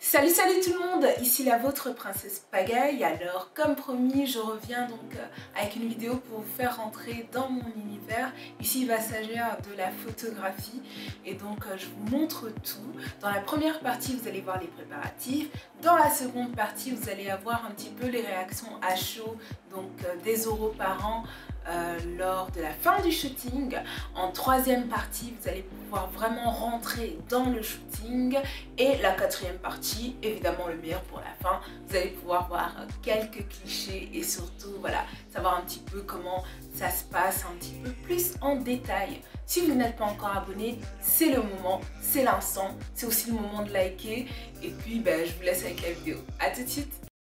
Salut tout le monde, ici la vôtre princesse Pagaille. Alors comme promis, je reviens donc avec une vidéo pour vous faire rentrer dans mon univers. Ici il va s'agir de la photographie et donc je vous montre tout. Dans la première partie vous allez voir les préparatifs. Dans la seconde partie vous allez avoir un petit peu les réactions à chaud donc des oraux parents lors de la fin du shooting. En troisième partie vous allez pouvoir vraiment rentrer dans le shooting et la quatrième partie, évidemment le meilleur pour la fin, vous allez pouvoir voir quelques clichés et surtout voilà, savoir un petit peu comment ça se passe un petit peu plus en détail. Si vous n'êtes pas encore abonné, c'est le moment, c'est l'instant, c'est aussi le moment de liker et puis je vous laisse avec la vidéo. A tout de suite.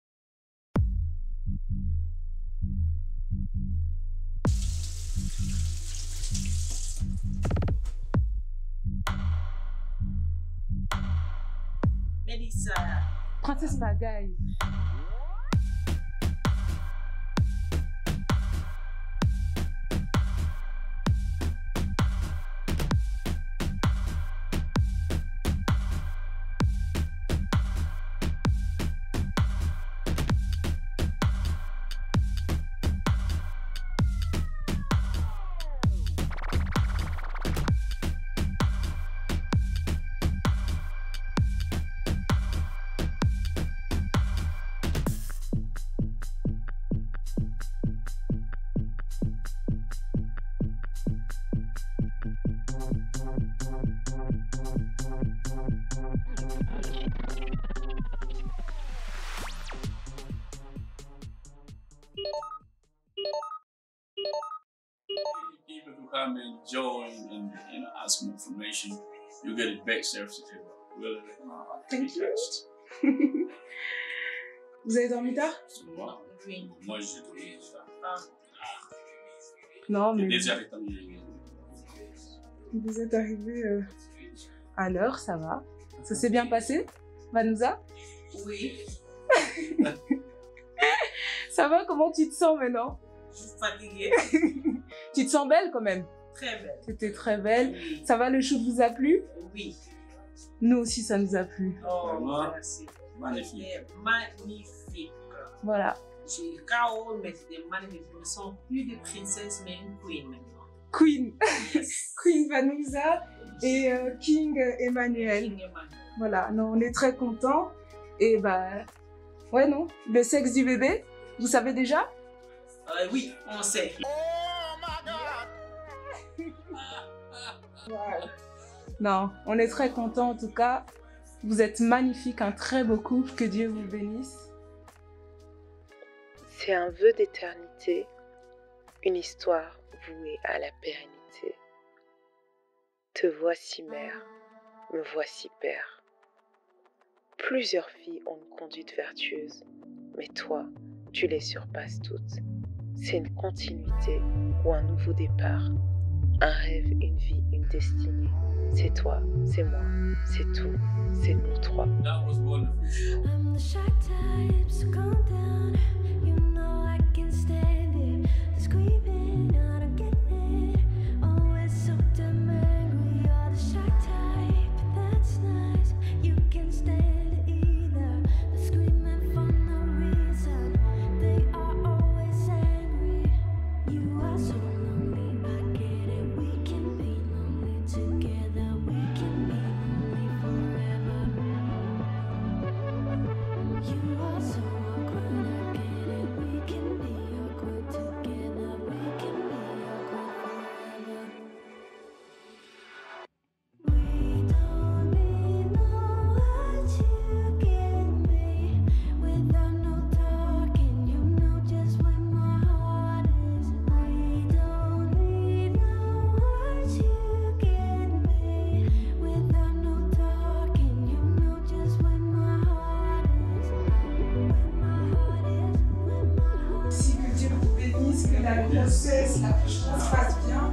Melissa. Princesse Pagaille. People who come and join and ask for information, you get a big certificate. Really, Thank you. Vous avez dormi tard? Moi, j'ai trouvé ça. Non, mais Déjà, les temps, j'ai vous êtes arrivé à l'heure, ça va. Ça s'est bien passé, Vanouza? Oui, Ça va, comment tu te sens maintenant? je suis fatiguée. Tu te sens belle quand même? Très belle. C'était très belle. Oui. Ça va, le shoot vous a plu? Oui. Nous aussi, ça nous a plu. Oh, Vraiment merci. magnifique. C'était magnifique. Voilà. J'ai KO, mais c'était magnifique. Je me sens plus de princesse, mais une queen maintenant. Queen. Yes. Queen Vanouza et King Emmanuel. King Emmanuel. Voilà, non, on est très contents. Et ouais, non, le sexe du bébé, vous savez déjà? Oui, on sait. Non, on est très contents en tout cas. Vous êtes magnifiques, un très beau couple, que Dieu vous bénisse. C'est un vœu d'éternité, une histoire vouée à la pérennité. Te voici mère, me voici père. Plusieurs filles ont une conduite vertueuse, mais toi, tu les surpasses toutes. C'est une continuité ou un nouveau départ, un rêve, une vie, une destinée. C'est toi, c'est moi, c'est tout, c'est nous trois. That was wonderful. I'm the shy type, so calm down. You know I can stand it. The screaming, I don't get it. Always so damn angry. You're the shy type, that's nice. You can stand it either. The screaming for no reason. They are always angry. You are so lonely, I get it. We can be lonely together. We can be lonely forever. You are so awkward, I get it. We can be awkward together. We can be awkward forever. We don't need no words, you get me. Without no talking, you know just where my heart is. We don't need no words, you get me. Without no talking, you know just where my heart is. Si que Dieu vous bénisse, que la grossesse, l'accouchement se passe bien.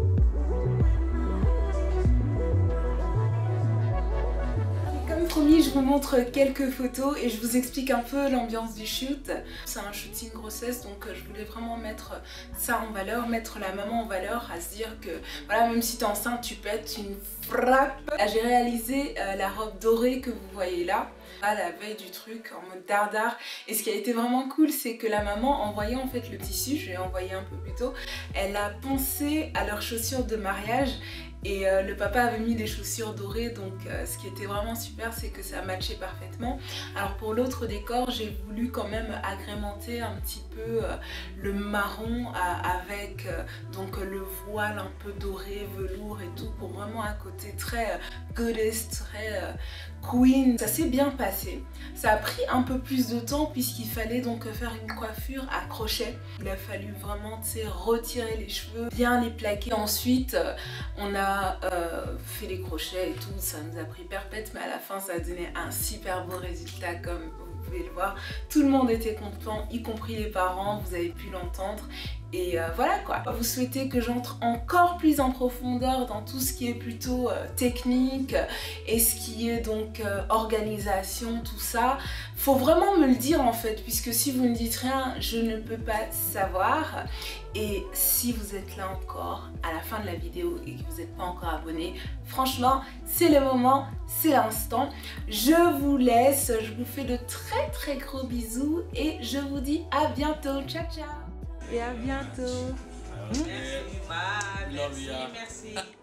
Comme promis, je vous montre quelques photos et je vous explique un peu l'ambiance du shoot. C'est un shooting grossesse, donc je voulais vraiment mettre ça en valeur, mettre la maman en valeur, à se dire que voilà, même si t'es enceinte, tu peux être une frappe. J'ai réalisé la robe dorée que vous voyez là, à la veille du truc, en mode dardard. Et ce qui a été vraiment cool, c'est que la maman, en voyant en fait le tissu, je l'ai envoyé un peu plus tôt, elle a pensé à leurs chaussures de mariage. Et le papa avait mis des chaussures dorées, donc ce qui était vraiment super, c'est que ça matchait parfaitement. Alors pour l'autre décor, j'ai voulu quand même agrémenter un petit peu le marron avec donc le voile un peu doré, velours et tout, pour vraiment un côté très goddess, très queen. Ça s'est bien passé. Ça a pris un peu plus de temps puisqu'il fallait donc faire une coiffure à crochet. Il a fallu vraiment, tu sais, retirer les cheveux, bien les plaquer. Ensuite, on a fait les crochets et tout, ça nous a pris perpète, mais à la fin ça a donné un super beau résultat comme vous pouvez le voir. Tout le monde était content, y compris les parents, vous avez pu l'entendre. Et voilà quoi. Vous souhaitez que j'entre encore plus en profondeur dans tout ce qui est plutôt technique et ce qui est donc organisation, tout ça. Faut vraiment me le dire en fait, puisque si vous ne dites rien, je ne peux pas savoir. Et si vous êtes là encore à la fin de la vidéo et que vous n'êtes pas encore abonné, franchement, c'est le moment, c'est l'instant. Je vous laisse, je vous fais de très gros bisous et je vous dis à bientôt. Ciao, ciao. Et à bientôt. Merci, bye, Love merci, ya. merci.